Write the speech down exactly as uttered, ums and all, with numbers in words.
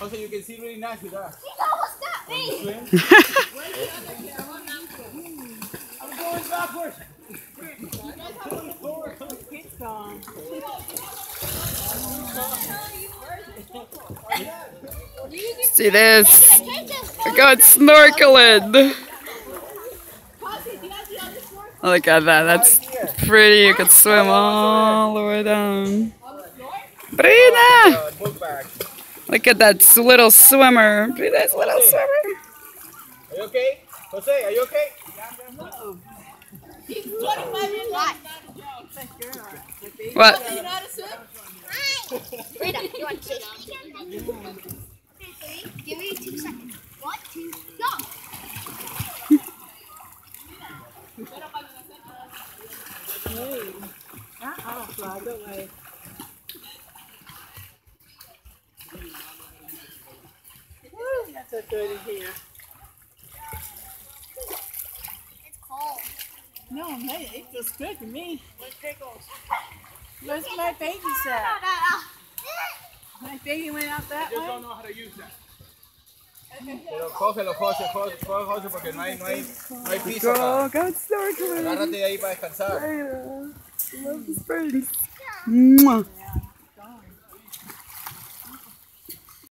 Jose, you can see really nice with that. He almost got me. I'm going backwards. It's gone. See this? I got snorkeling. Look at that. That's pretty. You could swim all the way down. Sabrina! Look at that little swimmer. Look at that little swimmer. Are you okay? Jose, are you okay? What? Rita, you want to chase me? Give me two seconds. One, two, go! I'll fly, don't worry. Woo, that's so good in here. It's cold. No, man, it feels good to me. Where's my baby at? My baby went out that I just way. don't know how to use that. Pero cógelo, José, José, José, porque no hay, no hay, no hay piso Go, acá. go snorkeling. Agárrate ahí para descansar. Love the springs. Mwah.